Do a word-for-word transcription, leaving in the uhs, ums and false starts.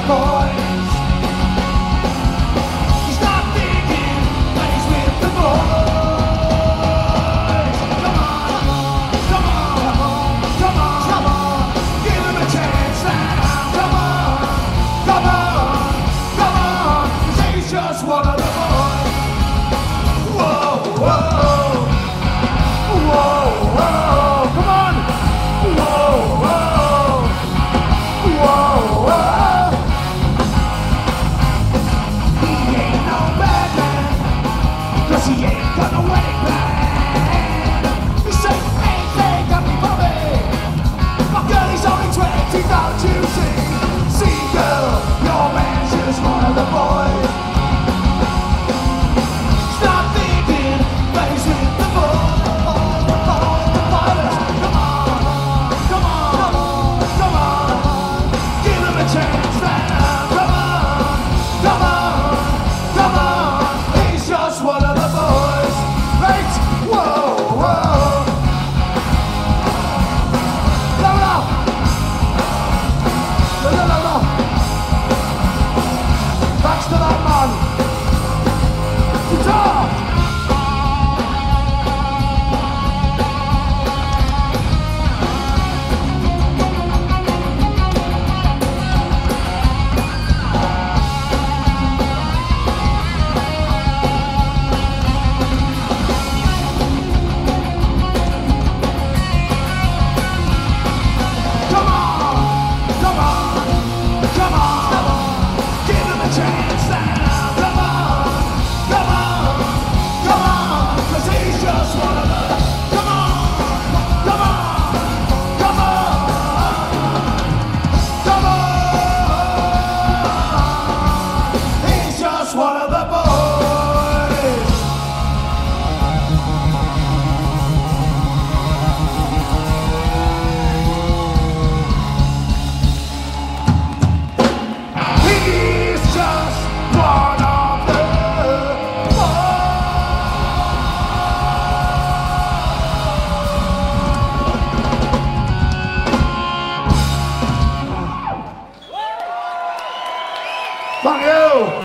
boys. He's not thinking, but he's with the boys. Come on, come on, come on, come on, give him a chance now. Come on, come on, come on, 'cause he's just one of the boys. Whoa, whoa, whoa, whoa, come on, whoa, whoa, whoa, whoa. He ain't no bad man, 'cause he ain't got no wedding plan. He said, anything can be funny. My girl, he's only twenty, don't you see? See, girl, your man's just one of the boys. He's not thinking, but he's with the boys. The pilots. Come on, come on, come on, give him a chance now. Come on, come on, come on, he's just one of the boys. Right? Whoa, whoa. La la. La la la la. Thanks to that man. Guitar. Come on, come on, come on.